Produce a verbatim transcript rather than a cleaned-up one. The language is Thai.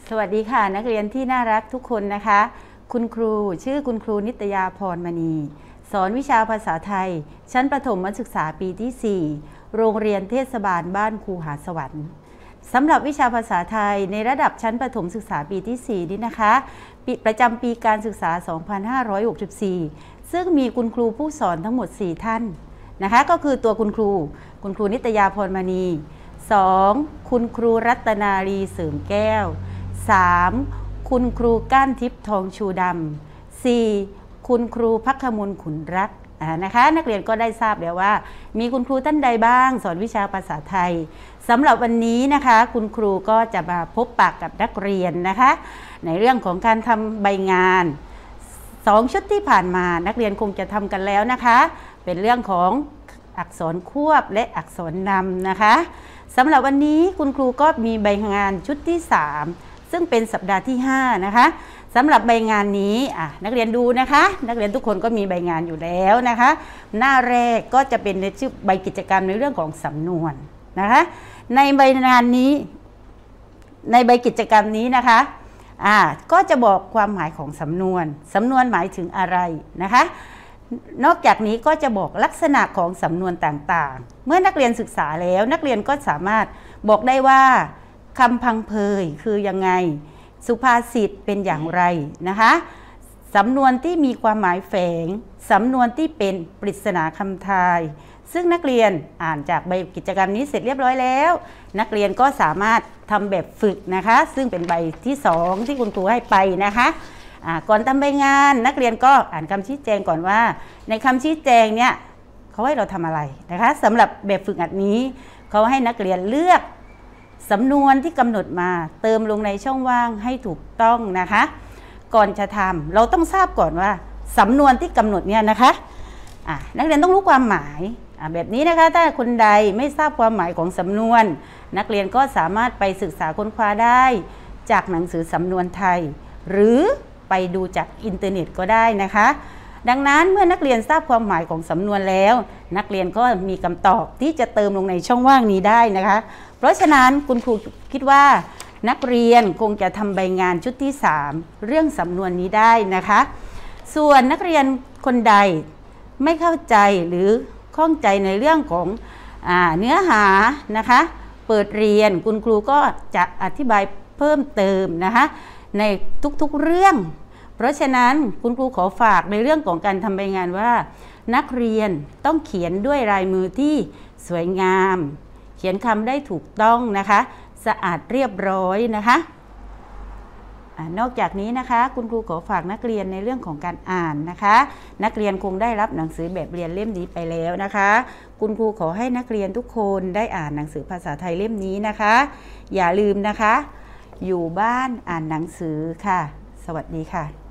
สวัสดีค่ะนักเรียนที่น่ารักทุกคนนะคะคุณครูชื่อคุณครูนิตยาพรมณีสอนวิชาภาษาไทยชั้นประถมศึกษาปีที่สี่โรงเรียนเทศบาลบ้านครูหาสวรรค์สำหรับวิชาภาษาไทยในระดับชั้นประถมศึกษาปีที่สี่นี้นะคะประจำปีการศึกษา สองพันห้าร้อยหกสิบสี่ ซึ่งมีคุณครูผู้สอนทั้งหมดสี่ท่านนะคะก็คือตัวคุณครูคุณครูนิตยาพรมณีสองคุณครูรัตนาลีเสริมแก้วสามคุณครูก้านทิพย์ทองชูดำสี่คุณครูพักขมลขุนรักนะคะนักเรียนก็ได้ทราบแล้วว่ามีคุณครูท่านใดบ้างสอนวิชาภาษาไทยสำหรับวันนี้นะคะคุณครูก็จะมาพบปะกับนักเรียนนะคะในเรื่องของการทำใบงานสองชุดที่ผ่านมานักเรียนคงจะทำกันแล้วนะคะเป็นเรื่องของอักษรควบและอักษรนำนะคะสำหรับวันนี้คุณครูก็มีใบงานชุดที่สามซึ่งเป็นสัปดาห์ที่ห้านะคะสำหรับใบงานนี้นักเรียนดูนะคะนักเรียนทุกคนก็มีใบงานอยู่แล้วนะคะหน้าแรกก็จะเป็นในชื่อใบกิจกรรมในเรื่องของสำนวนนะคะในใบงานนี้ในใบกิจกรรมนี้นะคะอ่าก็จะบอกความหมายของสำนวนสำนวนหมายถึงอะไรนะคะนอกจากนี้ก็จะบอกลักษณะของสำนวนต่างๆเมื่อนักเรียนศึกษาแล้วนักเรียนก็สามารถบอกได้ว่าคำพังเพยคือยังไงสุภาษิตเป็นอย่างไรนะคะสำนวนที่มีความหมายแฝงสำนวนที่เป็นปริศนาคำทายซึ่งนักเรียนอ่านจากใบกิจกรรมนี้เสร็จเรียบร้อยแล้วนักเรียนก็สามารถทำแบบฝึกนะคะซึ่งเป็นใบที่สองที่คุณครูให้ไปนะคะก่อนทำใบงานนักเรียนก็อ่านคำชี้แจงก่อนว่าในคำชี้แจงเนี่ยเขาให้เราทำอะไรนะคะสำหรับแบบฝึกหัดนี้เขาให้นักเรียนเลือกสำนวนที่กำหนดมาเติมลงในช่องว่างให้ถูกต้องนะคะก่อนจะทำเราต้องทราบก่อนว่าสำนวนที่กำหนดเนี่ยนะคะะนักเรียนต้องรู้ความหมายแบบนี้นะคะถ้าคนใดไม่ทราบความหมายของสำนวนนักเรียนก็สามารถไปศึกษาค้นคว้าได้จากหนังสือสำนวนไทยหรือไปดูจากอินเทอร์เน็ตก็ได้นะคะดังนั้นเมื่อนักเรียนทราบความหมายของสำนวนแล้วนักเรียนก็มีคำตอบที่จะเติมลงในช่องว่างนี้ได้นะคะเพราะฉะนั้นคุณครูคิดว่านักเรียนคงจะทำใบงานชุดที่สามเรื่องสำนวนนี้ได้นะคะส่วนนักเรียนคนใดไม่เข้าใจหรือข้องใจในเรื่องของอ่าเนื้อหานะคะเปิดเรียนคุณครูก็จะอธิบายเพิ่มเติมนะคะในทุกๆเรื่องเพราะฉะนั้นคุณครูขอฝากในเรื่องของการทำใบงานว่านักเรียนต้องเขียนด้วยลายมือที่สวยงามเขียนคำได้ถูกต้องนะคะสะอาดเรียบร้อยนะคะนอกจากนี้นะคะคุณครูขอฝากนักเรียนในเรื่องของการอ่านนะคะนักเรียนคงได้รับหนังสือแบบเรียนเล่มนี้ไปแล้วนะคะคุณครูขอให้นักเรียนทุกคนได้อ่านหนังสือภาษาไทยเล่มนี้นะคะอย่าลืมนะคะอยู่บ้านอ่านหนังสือค่ะสวัสดีค่ะ